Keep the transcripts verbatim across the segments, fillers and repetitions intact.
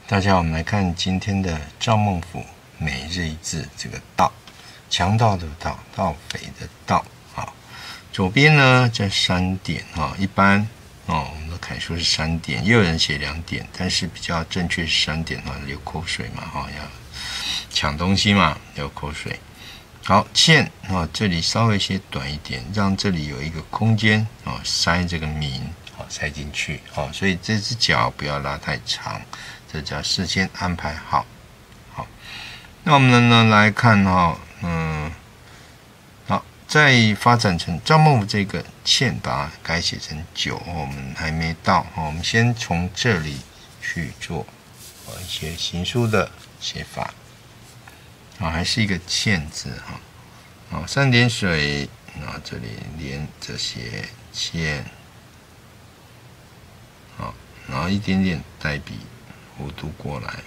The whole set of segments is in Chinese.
大家，我们来看今天的赵孟頫每日一字，这个盗，强盗的盗，盗匪的盗啊。左边呢这三点啊，一般哦，我们的楷书是三点，也有人写两点，但是比较正确是三点啊，流口水嘛哈，要抢东西嘛，流口水。好，欠啊，这里稍微写短一点，让这里有一个空间啊，塞这个民啊，塞进去啊，所以这只脚不要拉太长。这叫事先安排好，好，那我们呢来看哈，嗯，好，再发展成赵孟頫这个欠，把它改写成九，我们还没到，我们先从这里去做一些行书的写法，啊，还是一个欠字哈，啊，三点水，啊，这里连着写欠，好，然后一点点带笔。弧度过来，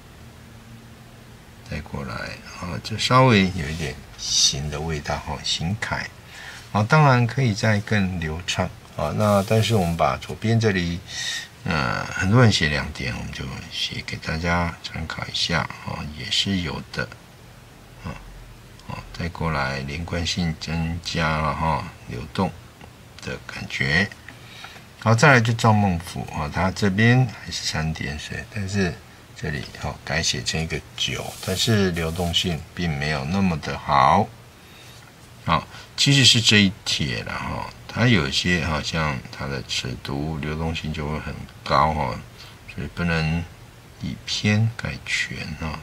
再过来，啊，这稍微有一点行的味道哈，行楷，啊，当然可以再更流畅啊。那但是我们把左边这里，呃，很多人写两点，我们就写给大家参考一下啊，也是有的，啊，啊，再过来连贯性增加了哈，流动的感觉。好，再来就赵孟頫啊，他这边还是三点水，但是这里好、哦、改写成一个九，但是流动性并没有那么的好。好，其实是这一帖了哈、哦，它有些好像它的尺读流动性就会很高哈、哦，所以不能以偏概全啊。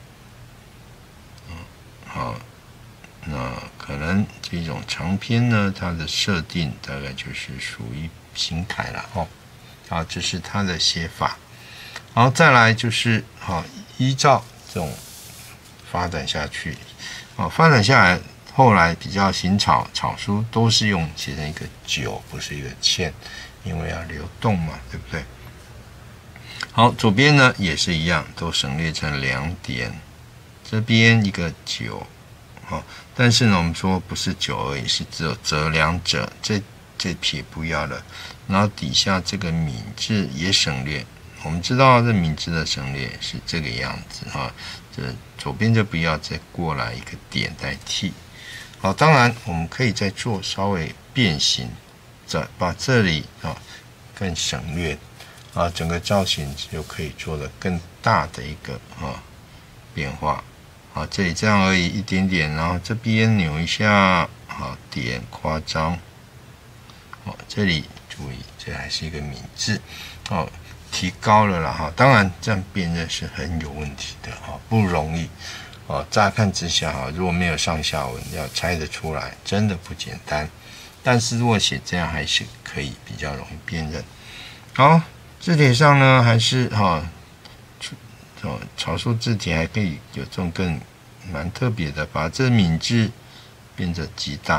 好，那可能这种长篇呢，它的设定大概就是属于行楷了哦，好，这是它的写法。好，再来就是好，依照这种发展下去，好，发展下来，后来比较行草草书都是用写成一个九，不是一个欠，因为要流动嘛，对不对？好，左边呢也是一样，都省略成两点，这边一个九，好，但是呢，我们说不是九而已，是只有折两者，这。这撇不要了，然后底下这个敏字也省略。我们知道这敏字的省略是这个样子哈，这左边就不要，再过来一个点代替。好，当然我们可以再做稍微变形，再把这里啊更省略啊，整个造型就可以做得更大的一个啊变化。好，这里这样而已，一点点，然后这边扭一下，好，点夸张。哦，这里注意，这还是一个敏字，哦，提高了啦哈。当然，这样辨认是很有问题的哈，不容易。哦，乍看之下哈，如果没有上下文，要猜得出来，真的不简单。但是如果写这样，还是可以比较容易辨认。好，字帖上呢，还是哈，哦，草书字帖还可以有这种更蛮特别的，把这敏字变得极大，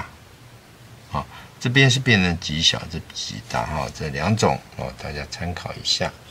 好。这边是变成极小，这极大哈，这两种哦，大家参考一下。